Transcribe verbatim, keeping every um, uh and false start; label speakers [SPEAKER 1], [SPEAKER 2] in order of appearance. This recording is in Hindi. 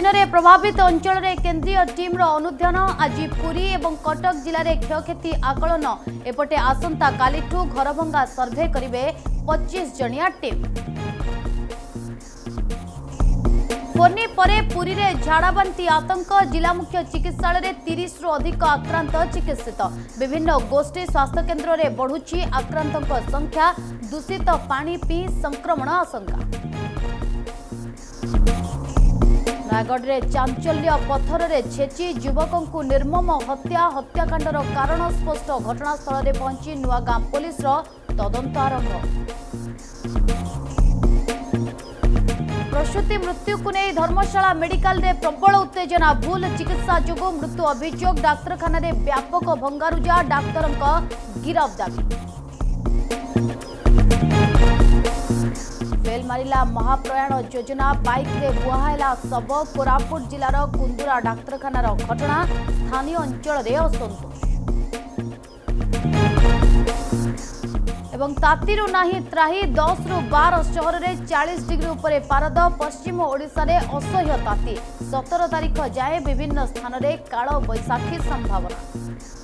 [SPEAKER 1] बन्या प्रभावित अंचल में केंद्रीय टीम अनुध्यान आज पुरी एवं कटक जिले में क्षयक्षति आकलन एपटे आसंता कालिठू घरभंगा सर्भे करिवे पच्चीस जनिया टीम। फोनी परे पुरी रे झाड़ाबांती आतंक जिला मुख्य चिकित्सालय रे तीस रु अधिक आक्रांत चिकित्सित विभिन्न गोष्ठी स्वास्थ्य केन्द्र रे बढ़ुची आक्रांतों संख्या दूषित पानी पी संक्रमण आशंका। नयगढ़ रे चांचल्य पत्थर रे छेची युवकों को निर्मम हत्या हत्याकांडर कारण स्पष्ट घटनास्थल रे पहुंची नुआगां पुलिस रो तदंत आरंभ। प्रसूति मृत्यु को नहीं धर्मशाला मेडिकल रे प्रबल उत्तेजना भूल चिकित्सा जोगु मृत्यु अभियोग डाक्तरखाना रे व्यापक भंगारुजा डाक्तरन को गिरफ दाबी। फेल मारिला महाप्रयाण योजना बाइक रे बुहाइला शव कोरापुट जिलार कुंदुरा डाक्तरखानार घटना स्थानीय अंचल रे असंतोष। एवं तातीरु नाही त्राही दस रु बारह शहर में चालीस डिग्री उपरे पारद पश्चिम ओडिशा रे असह्य ताती सतर तारीख जाए विभिन्न स्थान में काल बैशाखी संभावना।